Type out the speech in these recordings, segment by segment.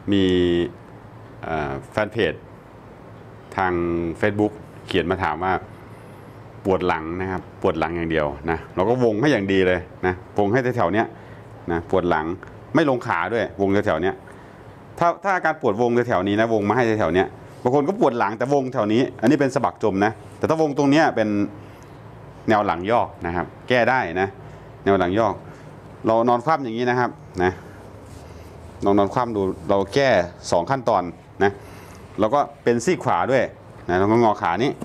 มีแฟนเพจทาง Facebook เขียนมาถามว่าปวดหลังนะครับปวดหลังอย่างเดียวนะเราก็วงให้อย่างดีเลยนะวงให้แถวๆเนี้ยนะปวดหลังไม่ลงขาด้วยวงแถวๆเนี้ยถ้าอาการปวดวงแถวๆนี้นะวงมาให้แถวๆเนี้ยบางคนก็ปวดหลังแต่วงแถวนี้อันนี้เป็นสะบักจมนะแต่ถ้าวงตรงเนี้ยเป็นแนวหลังยอกนะครับแก้ได้นะแนวหลังยอกเรานอนคว่ำอย่างนี้นะครับนะลองนอนคว่ำดูเราแก้2ขั้นตอนนะเราก็เป็นซี่ขวาด้วยนะเราก็งอขานี้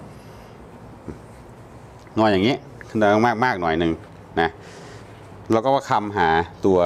งออย่างนี้ขึ้นมากหน่อยหนึ่งนะแล้วก็คำหา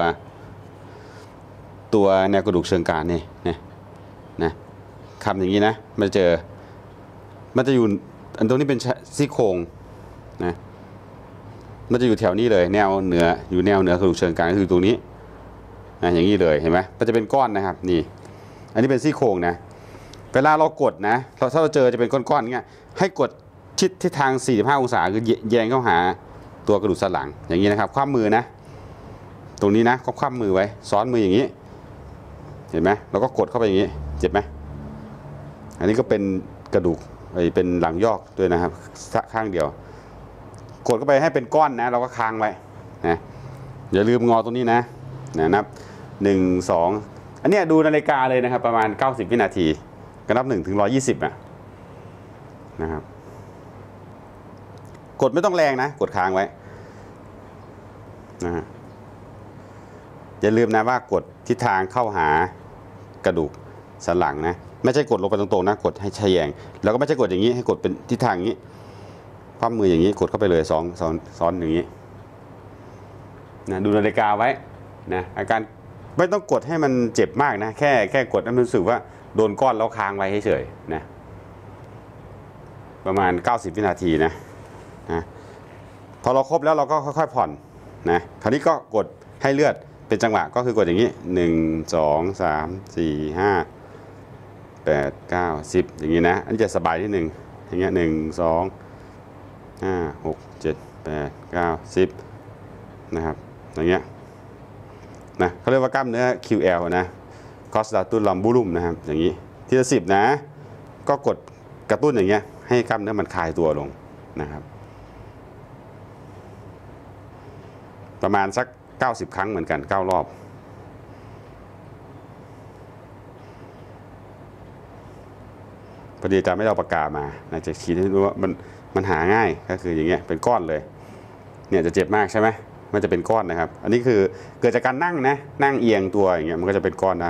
ตัวแนวกระดูกเชิงกรานนี่นะคำอย่างนี้นะมันจะอยู่อันตรงนี้เป็นซี่โครงนะมันจะอยู่แถวนี้เลยแนวเหนืออยู่แนวเหนือกระดูกเชิงกรานก็คือตรงนี้นะอย่างนี้เลยเห็นไหมมันจะเป็นก้อนนะครับนี่อันนี้เป็นซี่โครงนะเวลาเรากดนะถ้าเราเจอจะเป็นก้อนๆเงี้ยให้กดชิดทิศทาง45องศาคือแยงเข้าหาตัวกระดูกสันหลังอย่างนี้นะครับคว่ำมือนะตรงนี้นะก็คว่ำมือไว้ซ้อนมืออย่างนี้เห็นไหมเราก็กดเข้าไปอย่างนี้เจ็บไหมอันนี้ก็เป็นกระดูกเป็นหลังยอกด้วยนะครับข้างเดียวกดเข้าไปให้เป็นก้อนนะเราก็ค้างไว้นะอย่าลืมงอตรงนี้นะนับ1 2อันนี้ดูนาฬิกาเลยนะครับประมาณ90วินาทีก็นับ1 ถึง 120นะครับกดไม่ต้องแรงนะกดค้างไว้นะฮะอย่าลืมนะว่ากดทิศทางเข้าหากระดูกสันหลังนะไม่ใช่กดลงไปตรงๆนะกดให้ทะแยงแล้วก็ไม่ใช่กดอย่างนี้ให้กดเป็นทิศทางอย่างนี้คว่ำมืออย่างนี้กดเข้าไปเลยซ้อนอย่างนี้นะดูนาฬิกาไว้นะอาการไม่ต้องกดให้มันเจ็บมากนะแค่กดให้มันรู้สึกว่าโดนก้อนแล้วค้างไว้เฉยๆนะประมาณ90วินาทีนะพอเราครบแล้วเราก็ค่อยๆผ่อนนะคราวนี้ก็กดให้เลือดเป็นจังหวะก็คือกดอย่างนี้1 2 3 4 5 8 9 10อย่างนี้นะอันนี้จะสบายที่1อย่างเงี้ย1 2 5 6 7 8 9 10นะครับอย่างเงี้ยนะเขาเรียกว่ากล้ามเนื้อ QL นะคอสตาตุลัมบูรุมนะครับอย่างนี้ทีละ10นะก็กดกระตุ้นอย่างเงี้ยให้กล้ามเนื้อมันคลายตัวลงนะครับประมาณสัก90ครั้งเหมือนกัน9รอบพอดีอาจารย์ไม่เอาปากกามานะจะขีดให้รู้ว่ามันหาง่ายก็คืออย่างเงี้ยเป็นก้อนเลยเนี่ยจะเจ็บมากใช่ไหมมันจะเป็นก้อนนะครับอันนี้คือเกิดจากการนั่งนะนั่งเอียงตัวอย่างเงี้ยมันก็จะเป็นก้อนได้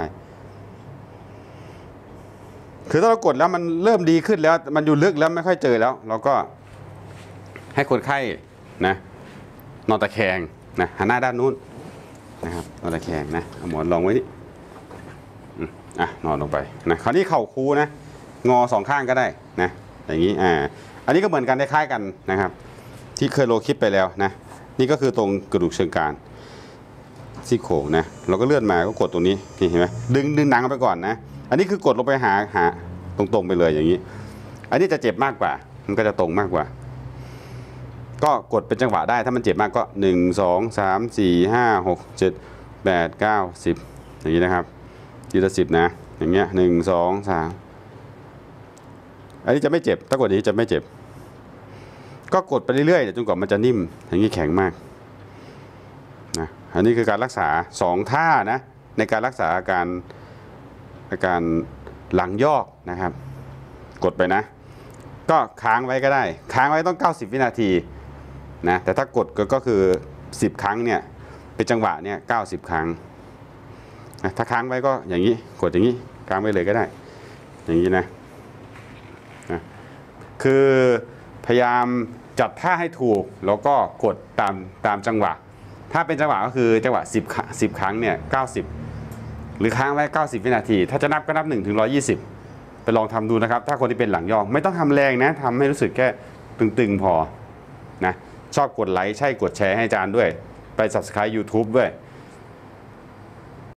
คือถ้าเรากดแล้วมันเริ่มดีขึ้นแล้วมันอยู่ลึกแล้วไม่ค่อยเจอแล้วเราก็ให้คนไข้นะนอนตะแคงนะหันหน้าด้านนู้นนะครับนอนตะแคงนะเอาหมอนรองไว้นี่นอนลงไปนะคราวนี้เข่าคูนะงอ2ข้างก็ได้นะอย่างนี้อันนี้ก็เหมือนกันคล้ายๆกันนะครับที่เคยโลคลิปไปแล้วนะนี่ก็คือตรงกระดูกเชิงกรานซี่โครงนะเราก็เลื่อนมาก็กดตรงนี้เห็นไหมดึงหนังไปก่อนนะอันนี้คือกดลงไปหาตรงๆไปเลยอย่างนี้อันนี้จะเจ็บมากกว่ามันก็จะตรงมากกว่าก็กดเป็นจังหวะได้ถ้ามันเจ็บมากก็1 2 3 4 5 6 7 8 9 10อย่างนี้นะครับทีละ10นะอย่างเงี้ย1 2 3อันนี้จะไม่เจ็บถ้ากดอย่างนี้จะไม่เจ็บก็กดไปเรื่อยๆจนกว่ามันจะนิ่มอย่างนี้แข็งมากนะอันนี้คือการรักษา2ท่านะในการรักษาอาการหลังยอกนะครับกดไปนะก็ค้างไว้ก็ได้ค้างไว้ต้อง90วินาทีนะแต่ถ้ากดก็คือ10ครั้งเนี่ยเป็นจังหวะเนี่ย90ครั้งนะถ้าค้างไว้ก็อย่างนี้กดอย่างนี้ค้างไว้เลยก็ได้อย่างนี้นะคือพยายามจัดท่าให้ถูกแล้วก็กดตามจังหวะถ้าเป็นจังหวะก็คือจังหวะ10ครั้งเนี่ย90หรือค้างไว้90วินาทีถ้าจะนับก็นับ1 ถึง 120ไปลองทำดูนะครับถ้าคนที่เป็นหลังยอกไม่ต้องทำแรงนะทำให้รู้สึกแค่ตึงๆพอนะชอบกดไลค์ใช่กดแชร์ให้อาจารย์ด้วยไป Subscribe YouTube ด้วย